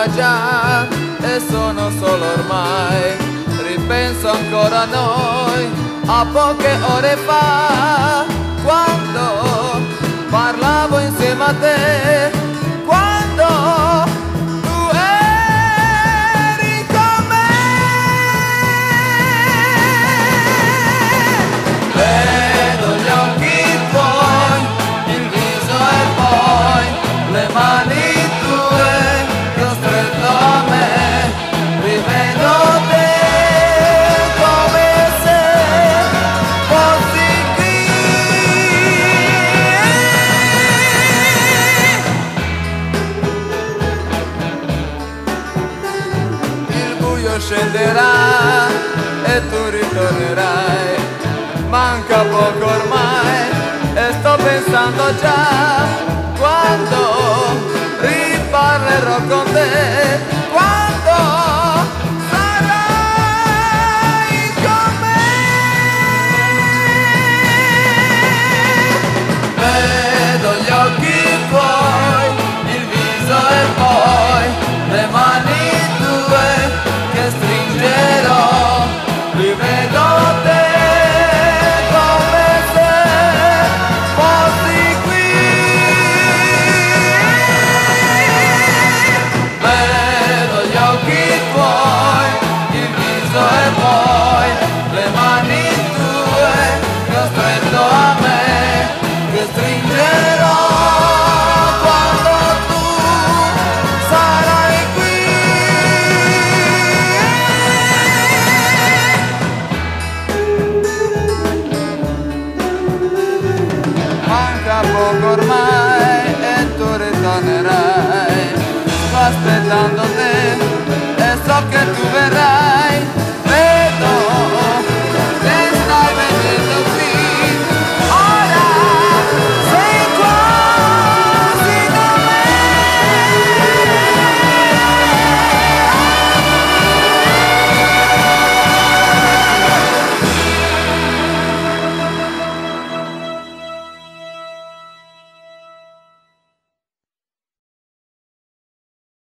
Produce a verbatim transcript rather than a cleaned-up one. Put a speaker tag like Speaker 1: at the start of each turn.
Speaker 1: là già e sono solo ormai. Ripenso ancora a noi, a poche ore fa, quando parlavo insieme a te, quando tu eri con me. Vedo gli occhi tuoi, il viso e poi le mani tue che ho stretto a me. Rivedo te come se fossi qui. Il buio scenderà e tu ritornerai. Manca poco ormai e sto pensando già quando riparlerò con te, quando sarai con me. Vedo gli occhi tuoi, il viso e poi le mani tue che stringerò. Rivedo te come se fossi qui. Vedo gli occhi tuoi, il viso e poi le mani tue che ho stretto a me, che stringerò quando tu sarai qui. Manca poco ormai e tu ritornerai. Sto aspettando te e so che tu